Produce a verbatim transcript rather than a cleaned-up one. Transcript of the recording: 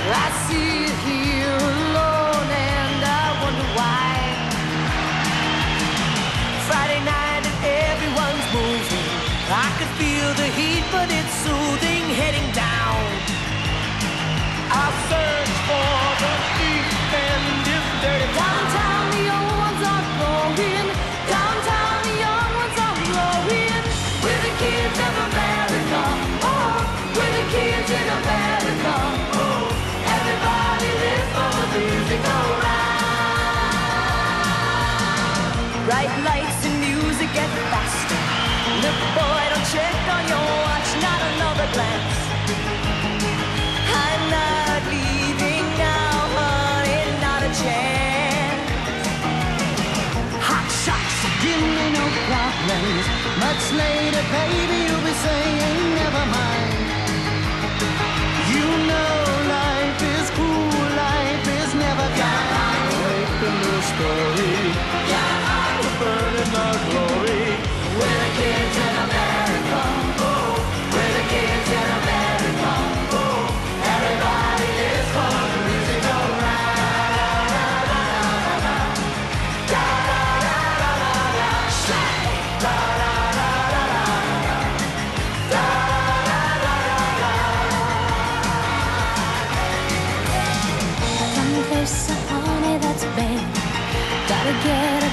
I see it here alone and I wonder why. Friday night and everyone's moving. I could feel the heat, but it's soothing. Heading down, I'll search for the thief and his dirty downtown. The young ones are growing. Downtown, the young ones are growing. We're the kids of America. Oh, we're the kids in America. Oh, everybody lives for the music. Alright. Bright lights and music get faster. Look, boy, don't check on your watch. Not another glance. I'm not leaving now, honey, not a chance. Hot shots, give me no problems. Much later, baby, you'll be saying never mind. You know life is cool, life is never kind. Making the story, yeah, we're burning our glory. We're the kids in America. Oh, we're the kids in America. Oh, everybody is for the music. Alright. Da da da da da da. Slay. Da da da da da da. Da da da da da. Come face, honey, that's bad. Gotta get